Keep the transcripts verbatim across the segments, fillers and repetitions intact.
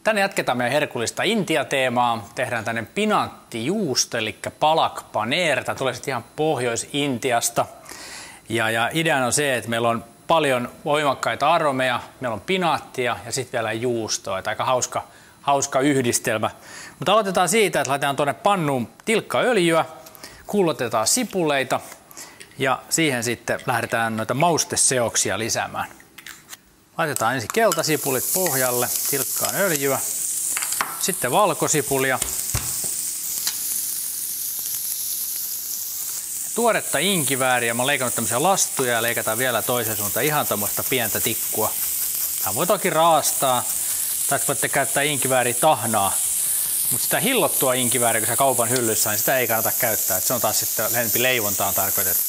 Tänne jatketaan meidän herkullista Intia-teemaa. Tehdään tänne pinattijuusto, eli palak paneer. Tämä tulee sitten ihan Pohjois-Intiasta. Ja, ja ideana on se, että meillä on paljon voimakkaita aromeja, meillä on pinaattia ja sitten vielä juustoa. Että aika hauska, hauska yhdistelmä. Mutta aloitetaan siitä, että laitetaan tuonne pannuun tilkkaöljyä, kullotetaan sipuleita ja siihen sitten lähdetään noita mausteseoksia lisäämään. Laitetaan ensin keltasipulit pohjalle, tilkkaan öljyä, sitten valkosipulia, tuoretta inkivääriä. Mä oon leikannut tämmöisiä lastuja ja leikataan vielä toisen suuntaan ihan tommoista pientä tikkua. Tämä voi toki raastaa, tai voitte käyttää inkivääriä tahnaa, mutta sitä hillottua inkivääriä, kun se kaupan hyllyssä, niin sitä ei kannata käyttää. Et se on taas sitten enempi leivontaan tarkoitettu.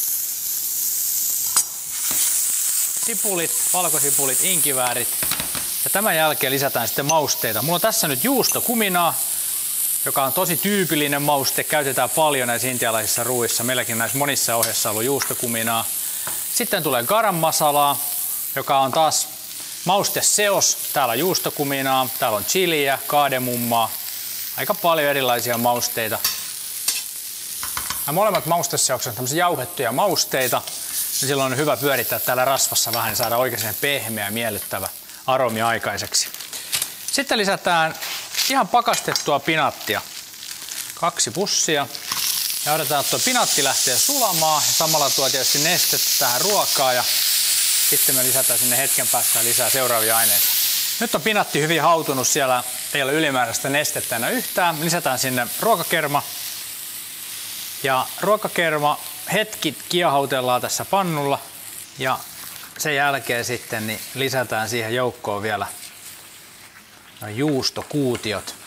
Sipulit, valkosipulit, inkiväärit ja tämän jälkeen lisätään sitten mausteita. Mulla on tässä nyt juustokuminaa, joka on tosi tyypillinen mauste. Käytetään paljon näissä intialaisissa ruuissa. Meilläkin näissä monissa ohjeissa on ollut juustokuminaa. Sitten tulee garam masalaa, joka on taas mausteseos. Täällä on juustokuminaa, täällä on chiliä, kaademummaa. Aika paljon erilaisia mausteita. Nämä molemmat mausteseokset on tämmöisiä jauhettuja mausteita. Ja silloin on hyvä pyörittää täällä rasvassa vähän, niin saadaan oikein pehmeä ja miellyttävä aromi aikaiseksi. Sitten lisätään ihan pakastettua pinaattia. Kaksi pussia. Ja odotetaan, että tuo pinaatti lähtee sulamaan. Ja samalla tuo tietysti nestettä tähän ruokaa. Ja sitten me lisätään sinne hetken päästä lisää seuraavia aineita. Nyt on pinaatti hyvin hautunut, siellä ei ole ylimääräistä nestettä enää yhtään. Lisätään sinne ruokakerma. Ja ruokakerma hetki kiehautellaan tässä pannulla ja sen jälkeen sitten niin lisätään siihen joukkoon vielä juustokuutiot.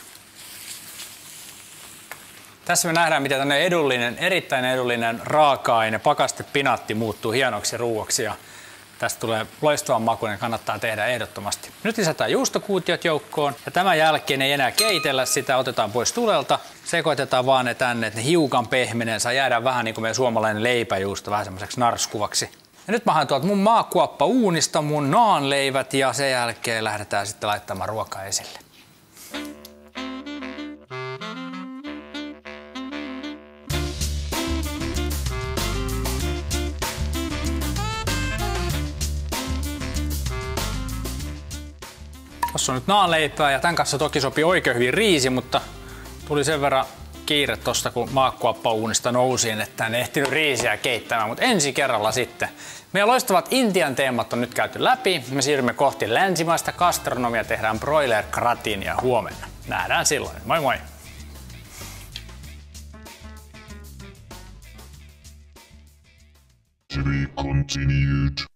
Tässä me nähdään, miten tämmöinen edullinen, erittäin edullinen raaka-aine, pakaste pinaatti muuttuu hienoksi ruuaksi ja tästä tulee loistavan makuinen, kannattaa tehdä ehdottomasti. Nyt lisätään juustokuutiot joukkoon ja tämän jälkeen ei enää keitellä sitä, otetaan pois tulelta. Sekoitetaan vaan ne tänne, että ne hiukan pehmenee, saa jäädä vähän niin kuin meidän suomalainen leipäjuusto, vähän semmoiseksi narskuvaksi. Ja nyt mä haen tuolta mun maakuoppa uunista mun naanleivät ja sen jälkeen lähdetään sitten laittamaan ruokaa esille. Tuossa on nyt naanleipää ja tämän kanssa toki sopii oikein hyvin riisi, mutta tuli sen verran kiire tosta, kun maakuoppa-uunista nousin, että en ehtinyt riisiä keittämään, mutta ensi kerralla sitten. Meidän loistavat Intian teemat on nyt käyty läpi. Me siirrymme kohti länsimaista gastronomia, tehdään broiler gratinia huomenna. Nähdään silloin. Moi moi! To be continued.